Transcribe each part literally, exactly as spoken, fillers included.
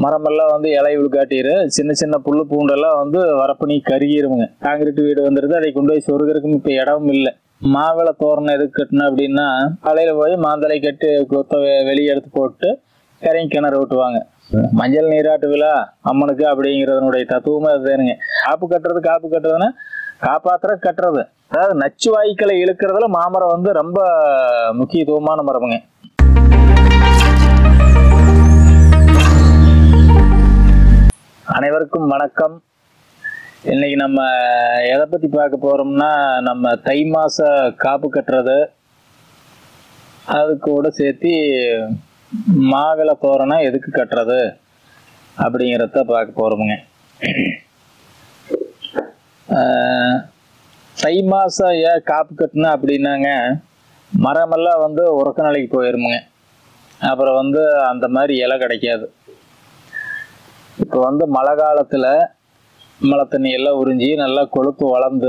மரமெல்லாம் வந்து இலை உழுக்காட்டிரு, சின்ன சின்ன புல்லு பூண்டெல்லாம் வந்து வரப்பணி கருகிருமுங்க. காங்கிரீட் வீடு வந்துடுது, அதை கொண்டு போய் சொருகிறதுக்கும் இப்போ இடமும் இல்லை. மாவிளை தோரணம் எதுக்கு கட்டணும் அப்படின்னா, காலையில் போய் மாந்தலை கட்டி கொத்த வெளியே எடுத்து போட்டு இறங்கி கிணறு விட்டுவாங்க. மஞ்சள் நீராட்டு விழா அம்மனுக்கு அப்படிங்கிறதனுடைய தத்துவமே அதுதானுங்க. காப்பு கட்டுறது காப்பு கட்டுறதுன்னா காப்பாத்துற கட்டுறது, அதாவது நச்சு வாய்க்களை இழுக்கிறதுல மாமரம் வந்து ரொம்ப முக்கியத்துவமான மரமுங்க. அனைவருக்கும் வணக்கம். இன்னைக்கு நம்ம எதை பத்தி பார்க்க போறோம்னா, நம்ம தை மாச காப்பு கட்டுறது, அது கூட சேர்த்து மாவிளை தோரணம் எதுக்கு கட்டுறது அப்படிங்கிறத பார்க்க போறோமுங்க. தை மாசம் ஏன் காப்பு கட்டுனா அப்படின்னாங்க, மரமெல்லாம் வந்து உறக்க நிலைக்கு போயிருமுங்க. அப்புறம் வந்து அந்த மாதிரி இலை கிடைக்காது. இப்போ வந்து மழை காலத்தில் மழை தண்ணி எல்லாம் உறிஞ்சி நல்லா கொழுப்பு வளர்ந்து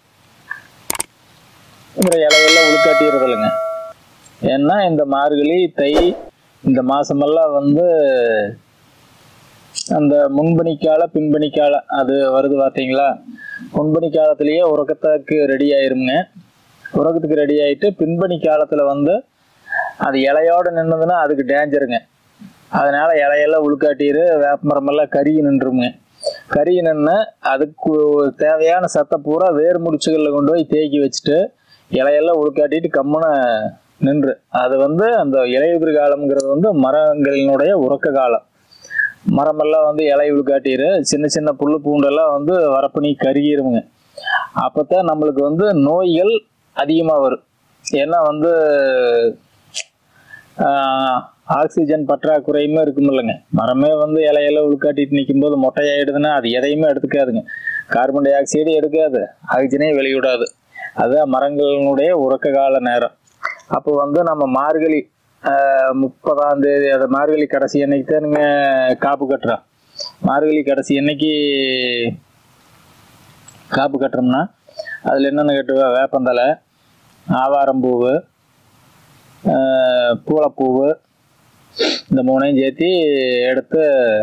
இந்த இலையெல்லாம் உழுக்காட்டிடுறது இல்லைங்க. ஏன்னா இந்த மார்கழி தை இந்த மாசமெல்லாம் வந்து அந்த முன்பனிக்கால பின்பனிக்கால அது வருது பார்த்தீங்களா. முன்பனி காலத்திலேயே உறக்கத்துக்கு ரெடி ஆயிருங்க. உறக்கத்துக்கு ரெடி ஆயிட்டு பின்பனி காலத்தில் வந்து அது இலையோடு நின்றுதுன்னா அதுக்கு டேஞ்சருங்க. அதனால இலையெல்லாம் உழுக்காட்டிரு, வேப்பமரமெல்லாம் கருகி நின்றுங்க. கருகி நின்று அதுக்கு தேவையான சத்தை பூரா வேர் முடிச்சுகளில் கொண்டு போய் தேக்கி வச்சுட்டு இலையெல்லாம் உழுக்காட்டிட்டு கம்முன்னு நின்று, அது வந்து அந்த இலையுதிர் காலம்ங்கிறது வந்து மரங்களினுடைய உறக்க காலம். மரமெல்லாம் வந்து இலை உழுக்காட்டிரு, சின்ன சின்ன புல்லு பூண்டெல்லாம் வந்து வரப்பணி கருகிருங்க. அப்போத்தான் நம்மளுக்கு வந்து நோய்கள் அதிகமாக வரும். ஏன்னா வந்து ஆக்சிஜன் பற்றாக்குறையுமே இருக்கும் இல்லைங்க. மரமே வந்து இலையெல்லாம் உழுக்காட்டிட்டு நிற்கும் போது மொட்டையாயிடுதுன்னா அது எதையுமே எடுத்துக்காதுங்க. கார்பன் டை ஆக்சைடு எடுக்காது, ஆக்சிஜனே வெளியிடாது. அதுதான் மரங்களினுடைய உறக்க கால நேரம். அப்போ வந்து நம்ம மார்கழி முப்பதாம் தேதி, அது மார்கழி கடைசி அன்னைக்கு தான் நீங்கள் காப்பு கட்டுறோம். மார்கழி கடைசி அன்னைக்கு காப்பு கட்டுறோம்னா அதில் என்னென்ன கட்டுவேன், வேப்பந்தலை, ஆவாரம்பூவு, பூளைப்பூவு, இந்த மூணையும் சேர்த்து எடுத்து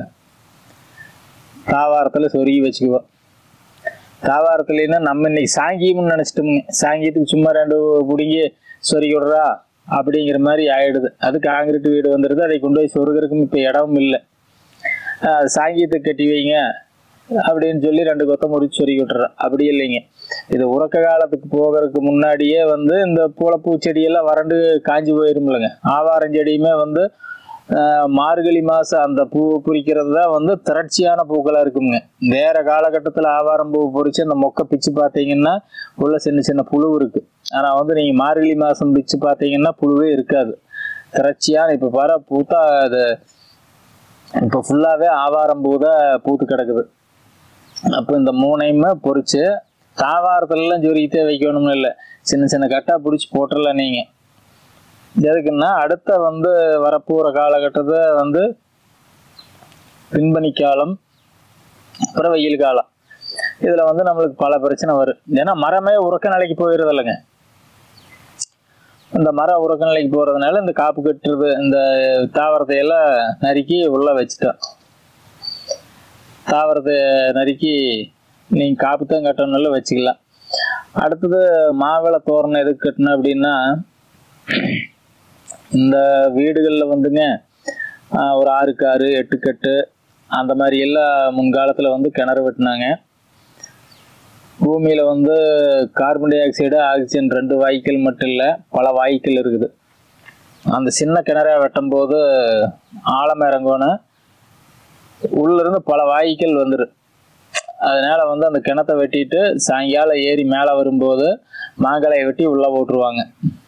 தாவாரத்தில் சொருகி வச்சுக்குவோம். தாவாரத்துலன்னா நம்ம இன்னைக்கு சாங்கியம்னு நினச்சிட்டோமுங்க. சாங்கியத்துக்கு சும்மா ரெண்டு பிடிங்கி சொருகி விடுறா அப்படிங்கிற மாதிரி ஆயிடுது. அது காங்கிரீட் வீடு வந்துடுது, அதை கொண்டு போய் சொருகிறதுக்கும் இப்போ இடமும் இல்லை. சாங்கியத்துக்கு கட்டி வைங்க அப்படின்னு சொல்லி ரெண்டு கொத்த முறிச்சு சொருகி விட்டுறா. அப்படி இல்லைங்க. இது உறக்க காலத்துக்கு போகிறதுக்கு முன்னாடியே வந்து இந்த பூளைப்பூ செடியெல்லாம் வறண்டு காஞ்சி போயிருமில்லைங்க. ஆவாரம் செடியுமே வந்து மார்கழி மாதம் அந்த பூ குறிக்கிறது தான் வந்து திரட்சியான பூக்களாக இருக்குங்க. வேற காலகட்டத்தில் ஆவாரம் பூ பொறிச்சு அந்த மொக்கை பிச்சு பார்த்தீங்கன்னா உள்ள சின்ன சின்ன புழு இருக்குது. ஆனால் வந்து நீங்கள் மார்கழி மாதம் பிச்சு பார்த்தீங்கன்னா புழுவே இருக்காது, திரட்சியான. இப்போ பாரு பூத்தா அது இப்போ ஃபுல்லாகவே ஆவாரம் பூ தான் பூத்து கிடக்குது. அப்போ இந்த மூணையுமே பொறிச்சு தாவாரத்துலலாம் சொருகிட்டே வைக்கணும்னு இல்லை, சின்ன சின்ன கட்டாக பிடிச்சி போட்டுடலாம் நீங்கள். எதுக்குன்னா அடுத்த வந்து வரப்போகிற காலகட்டத்தை வந்து பின்பனி காலம், அப்புறம் வெயில் காலம், இதில் வந்து நம்மளுக்கு பல பிரச்சனை வரும். ஏன்னா மரமே உறக்க நிலைக்கு போயிடுறது இல்லைங்க. இந்த மரம் உறக்க நிலைக்கு போகிறதுனால இந்த காப்பு கட்டுறது, இந்த தாவரத்தை எல்லாம் நறுக்கி உள்ளே வச்சுட்டோம். தாவரத்தை நறுக்கி நீங்கள் காப்பு தான் கட்டணும்னால வச்சுக்கலாம். அடுத்தது மாவிளை தோரணம் எதுக்கு கட்டணும் அப்படின்னா, இந்த வீடுகளில் வந்துங்க ஒரு ஆறுக்கு ஆறு எட்டு கட்டு அந்த மாதிரி எல்லாம் முன்காலத்தில் வந்து கிணறு வெட்டினாங்க. பூமியில் வந்து கார்பன் டை ஆக்சைடு ஆக்சிஜன் ரெண்டு வாய்க்கள் மட்டும் இல்லை, பல வாய்க்கள் இருக்குது. அந்த சின்ன கிணறை வெட்டும் போது ஆழம் இறங்கணும், உள்ளிருந்து பல வாய்க்கள் வந்துடும். அதனால வந்து அந்த கிணத்தை வெட்டிட்டு சாயங்காலம் ஏறி மேலே வரும்போது மாங்கலையை வெட்டி உள்ளே போட்டுருவாங்க.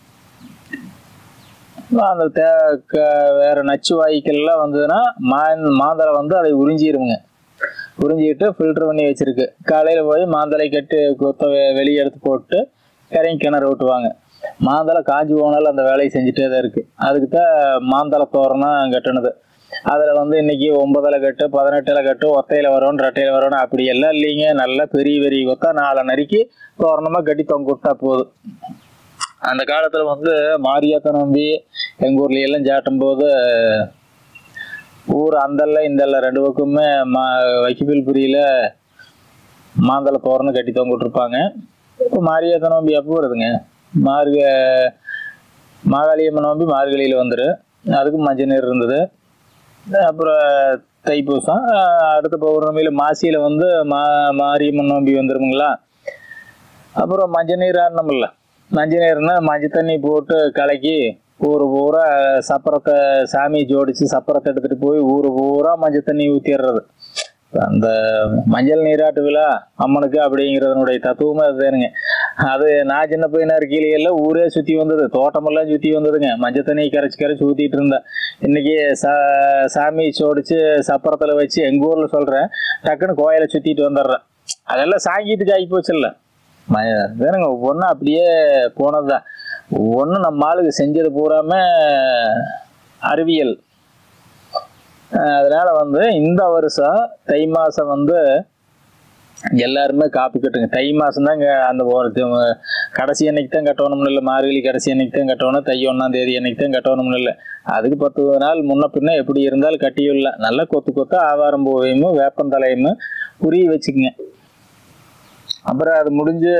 அந்த தே வேற நச்சு வாய்க்கெல்லாம் வந்ததுன்னா மா மாந்தலை வந்து அதை உறிஞ்சிருங்க. உறிஞ்சிட்டு ஃபில்டர் பண்ணி வச்சிருக்கு. காலையில் போய் மாந்தலை கட்டி கொத்த வெளியே எடுத்து போட்டு இறங்கி கிணறு விட்டுவாங்க. மாந்தலை காஞ்சி போனாலும் அந்த வேலையை செஞ்சுட்டே தான் இருக்குது. அதுக்கு தான் மாந்தலை தோரணம் கட்டுனது. அதில் வந்து இன்னைக்கு ஒன்பதில் கட்டு, பதினெட்டில் கட்டு, ஒத்தையில் வரணும், ரெட்டையில் வரணும் அப்படி எல்லாம் இல்லைங்க. நல்லா பெரிய பெரிய கொத்தா நாளை நறுக்கி தோரணமாக கட்டி தொங்க விட்டா போதும். அந்த காலத்தில் வந்து மாரியாத்த நம்பி எங்கள் ஊர்ல எல்லாம் சாட்டும் போது ஊர் அந்தல்ல இந்தல்ல ரெண்டு பக்கமே மா வைக்கப்பில் புரியில மாந்தளை தோரணம் கட்டி தொங்கிட்டு இருப்பாங்க. இப்போ மாரியாத்த நோம்பி எப்போ வருதுங்க? மார்க மாகாளியம்மன் நோம்பி மார்கழியில் வந்துடு. அதுக்கும் மஞ்சள் நீர் இருந்தது. அப்புறம் தைப்பூசம், அடுத்த பௌர்ணமியில் மாசியில் வந்து மா மாரியம்மன் நோம்பி வந்துருங்களா. அப்புறம் மஞ்சள் நீர் ஆடணும்ல. மஞ்சள் நீர்னா மஞ்சள் தண்ணி போட்டு கலக்கி ஊர் பூரா சப்பரத்தை சாமி ஜோடிச்சு சப்பரத்தை எடுத்துகிட்டு போய் ஊர் பூரா மஞ்சள் தண்ணி ஊற்றிடுறது. அந்த மஞ்சள் நீராட்டு விழா அம்மனுக்கு அப்படிங்கிறதனுடைய தத்துவமே அதுதானுங்க. அது நான் சின்ன பையனா இருக்கையில ஊரே சுற்றி வந்தது, தோட்டமெல்லாம் சுற்றி வந்ததுங்க. மஞ்சள் தண்ணியை கரைச்சி கரைச்சி ஊற்றிட்டு இருந்தேன். இன்னைக்கு சா சாமி சோடிச்சு சப்பரத்தில் வச்சு எங்கள் ஊரில் சொல்கிறேன், டக்குன்னு கோயிலை சுற்றிட்டு வந்துடுறேன். அதெல்லாம் சாங்கியத்துக்கு ஆகி போச்சுல்ல. வேணுங்க ஒவ்வொன்றும் அப்படியே போனது தான். ஒவ்வொன்றும் நம்ம ஆளுக்கு செஞ்சது பூராம அறிவியல். அதனால வந்து இந்த வருஷம் தை மாதம் வந்து எல்லாருமே காப்பு கட்டுங்க. தை மாதம் தான் இங்கே அந்த கடைசி அன்னைக்கு தான் கட்டணும்னு இல்லை, மார்கழி கடைசி அன்னைக்கு தான் கட்டணும், தை ஒன்றாம் தேதி அன்னைக்கு தான் கட்டணும்னு இல்லை. அதுக்கு பத்து நாள் முன்ன பின்ன எப்படி இருந்தாலும் கட்டியுள்ள நல்லா கொத்து கொத்தா ஆவாரம் பூவையும் வேப்பந்தலையும் புரிய வச்சுக்குங்க. அப்புறம் அது முடிஞ்சு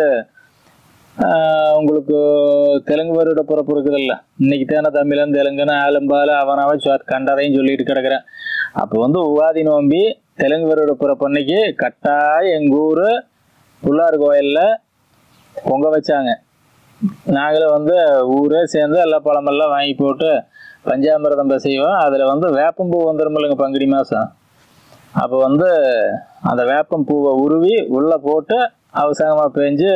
உங்களுக்கு தெலுங்கு வருட பிறப்பு இருக்குதுல்ல. இன்னைக்கு தானே தமிழன் தெலுங்குன்னு ஆலம்பால அவனாவே கண்டதையும் சொல்லிட்டு கிடக்குறேன். அப்போ வந்து உகாதி நோம்பி தெலுங்கு வருட பிறப்பு அன்னைக்கு கட்டாயம் எங்கள் ஊர் புள்ளார் கோயிலில் பொங்க வச்சாங்க. நாங்களும் வந்து ஊரே சேர்ந்து எல்லா பழமெல்லாம் வாங்கி போட்டு பஞ்சாமிரதம் செய்வோம். அதில் வந்து வேப்பம்பூ வந்துடும் இல்லைங்க பங்குனி மாதம். அப்போ வந்து அந்த வேப்பம் பூவை உருவி உள்ளே போட்டு அவசரமாக பேஞ்சு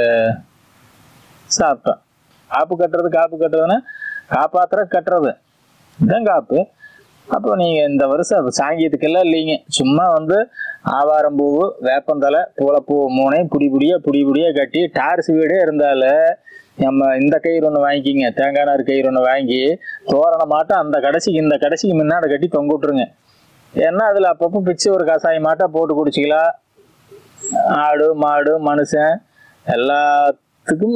சாப்பிட்டோம். காப்பு கட்டுறது காப்பு கட்டுறதுன்னா காப்பாத்துற கட்டுறது இதுதான் காப்பு. அப்போ நீங்கள் இந்த வருஷம் சாங்கியத்துக்கெல்லாம் இல்லைங்க, சும்மா வந்து ஆவாரம் பூ வேப்பந்தலை பூளைப்பூ மூணையும் புடி புடியா புடி புடியா கட்டி டார்ஸ் வீடே இருந்தாலும் நம்ம இந்த கயிறு ஒன்று வாங்கிக்கிங்க, தேங்காய் நார் கயிறு ஒன்று வாங்கி தோரண மாட்டம் அந்த கடைசிக்கு இந்த கடைசிக்கு முன்னாடி கட்டி தொங்க விட்டுருங்க. ஏன்னா அதில் அப்பப்போ பிச்சு ஒரு கசாயம் மாட்டா போட்டு குடிச்சிக்கலாம். ஆடு மாடு மனுஷன் எல்லாத்துக்கும்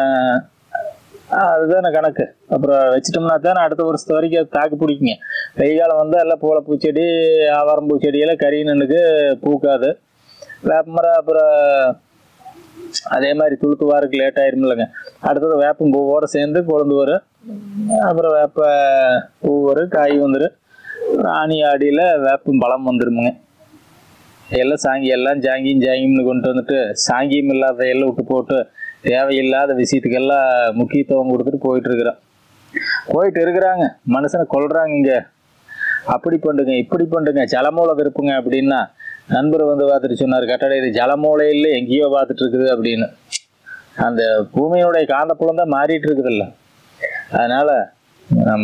அதுதானே கணக்கு. அப்புறம் வச்சிட்டோம்னா தானே அடுத்த வருஷத்து வரைக்கும் அது தாக்கு பிடிக்குங்க. வெயில் காலம் வந்து எல்லாம் பூளை பூச்செடி ஆவாரம் பூச்செடியெல்லாம் கறி நின்றுக்கு பூக்காது. வேப்பமரம் அப்புறம் அதே மாதிரி துளுத்து வாருக்கு லேட் ஆயிரும் இல்லைங்க. அடுத்தது வேப்பம் பூவோடு சேர்ந்து கொழுந்து வரும். அப்புறம் வேப்ப பூ வரும், காய் வந்துடும். ஆணி ஆடியில் வேப்பம் பழம் வந்துடுமுங்க. எல்லாம் சாங்கி எல்லாம் ஜாங்கியும் ஜாங்கியம்னு கொண்டு வந்துட்டு சாங்கியம் இல்லாத எல்லாம் விட்டு போட்டு தேவையில்லாத விஷயத்துக்கெல்லாம் முக்கியத்துவம் கொடுத்துட்டு போயிட்டு இருக்கிறோம் போயிட்டு இருக்கிறாங்க மனுஷனை கொள்றாங்க. இங்கே அப்படி பண்ணுங்க இப்படி பண்ணுங்க ஜலமூலை இருப்புங்க அப்படின்னா நண்பர் வந்து பார்த்துட்டு சொன்னார், கட்டடை இது ஜலமூலையில் எங்கேயோ பார்த்துட்டு இருக்குது அப்படின்னு. அந்த பூமியினுடைய காந்தப்புலம் தான் மாறிட்டு இருக்குதுல்ல. அதனால நம்ம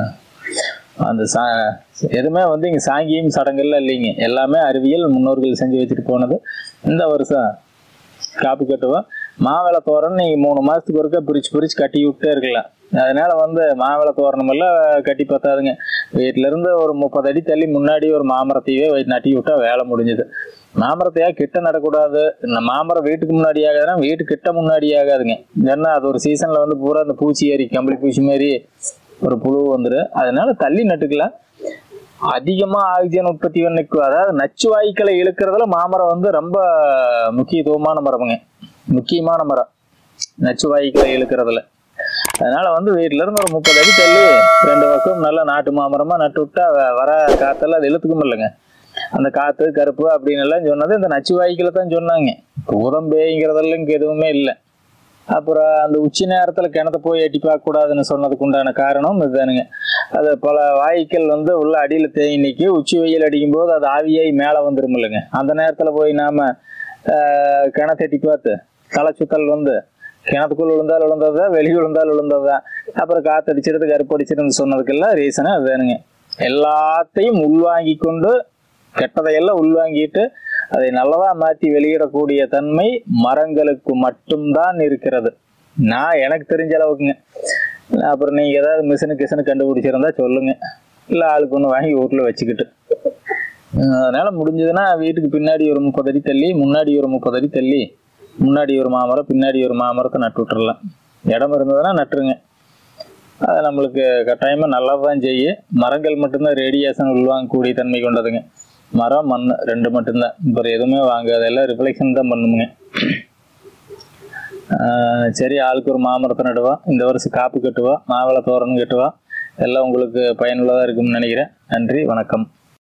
அந்த சா எதுவுமே வந்து இங்கே சாங்கியம் சடங்குலாம் இல்லைங்க, எல்லாமே அறிவியல் முன்னோர்கள் செஞ்சு வச்சுட்டு போனது. இந்த வருஷம் காப்பு கட்டுவோம். மாவிளை தோரணம் நீங்கள் மூணு மாதத்துக்கு ஒருக்கா பிரித்து பிரித்து கட்டி விட்டே இருக்கலாம். அதனால வந்து மாவிளை தோரணமெல்லாம் கட்டி பார்த்தாதுங்க. வீட்டிலேருந்து ஒரு முப்பது அடி தள்ளி முன்னாடி ஒரு மாமரத்தையே நட்டி விட்டா வேலை முடிஞ்சுது. மாமரத்தையா கிட்ட நடக்கூடாது. இந்த மாமரம் வீட்டுக்கு முன்னாடி ஆகாதுன்னா வீட்டு கிட்ட முன்னாடி ஆகாதுங்க. ஏன்னா அது ஒரு சீசனில் வந்து பூரா அந்த பூச்சி ஏறி கம்பளி பூச்சி மாரி ஒரு புழு வந்துடும். அதனால தள்ளி நட்டுக்கலாம். அதிகமாக ஆக்சிஜன் உற்பத்தி பண்ணிக்கும். அதாவது நச்சு வாயுக்களை இழுக்கிறதுல மாமரம் வந்து ரொம்ப முக்கியத்துவமான மரமுங்க, முக்கியமான மரம் நச்சு வாயுக்களை இழுக்கிறதுல. அதனால வந்து வீட்டுல இருந்து ஒரு முப்பது அடி தள்ளி ரெண்டு பக்கம் நல்ல நாட்டு மாமரமா நட்டு விட்டா வர காத்தெல்லாம் அது இழுத்துக்கும் இல்லைங்க. அந்த காத்து கருப்பு அப்படின்னு எல்லாம் சொன்னது இந்த நச்சு வாயுக்களை தான் சொன்னாங்க. உடம்பேங்கிறதெல்லாம் இங்கே எதுவுமே இல்லை. அப்புறம் அந்த உச்சி நேரத்தில் கிணத்த போய் எட்டி பார்க்க கூடாதுன்னு சொன்னதுக்கு உண்டான காரணம் இதுதானுங்க. அது பல வாயுக்கள் வந்து உள்ள அடியில் தேங்கி நிற்கி உச்சி வெயில் அடிக்கும் போது அது ஆவியாகி மேலே வந்துடும் இல்லைங்க. அந்த நேரத்தில் போய் நாம கிணத்த எட்டி பார்த்து தலை சுத்தல் வந்து கிணத்துக்குள் விழுந்தால் விழுந்தது தான், வெளியே விழுந்தால் விழுந்தது தான். அப்புறம் காத்தடிச்சிருந்து கருப்படிச்சிருந்து சொன்னதுக்கெல்லாம் ரீசனா அதுதானுங்க. எல்லாத்தையும் உள்வாங்கி கொண்டு கெட்டதையெல்லாம் உள்வாங்கிட்டு அதை நல்லதா மாற்றி வெளியிடக்கூடிய தன்மை மரங்களுக்கு மட்டும்தான் இருக்கிறது. நான் எனக்கு தெரிஞ்ச அளவுக்குங்க. அப்புறம் நீங்க ஏதாவது மிஷினு கிஷனு கண்டுபிடிச்சிருந்தா சொல்லுங்க, இல்லை ஆளுக்கு ஒன்று வாங்கி வீட்டில் வச்சுக்கிட்டு. அதனால முடிஞ்சதுன்னா வீட்டுக்கு பின்னாடி ஒரு முப்பது அடி தள்ளி முன்னாடி ஒரு முப்பது அடி தள்ளி முன்னாடி ஒரு மாமரம் பின்னாடி ஒரு மாமரத்தை நட்டு விட்டுறலாம். இடம் இருந்ததுன்னா நட்டுருங்க. அது நம்மளுக்கு கட்டாயமாக நல்லா தான் செய்யும். மரங்கள் மட்டும்தான் ரேடியேஷன் உள்வாங்கக்கூடிய தன்மை கொண்டதுங்க. மரம் மண் ரெண்டு மட்டும்தான், இப்போ எதுவுமே வாங்காது, எல்லாம் ரிஃப்ளெக்ஷன் தான் பண்ணுங்க. சரி, ஆளுக்கு ஒரு மாமரத்தை நடுவா, இந்த வருஷம் காப்பு கட்டுவா, மாவளை தோரணம் கட்டுவா, எல்லாம் உங்களுக்கு பயனுள்ளதாக இருக்கும்னு நினைக்கிறேன். நன்றி, வணக்கம்.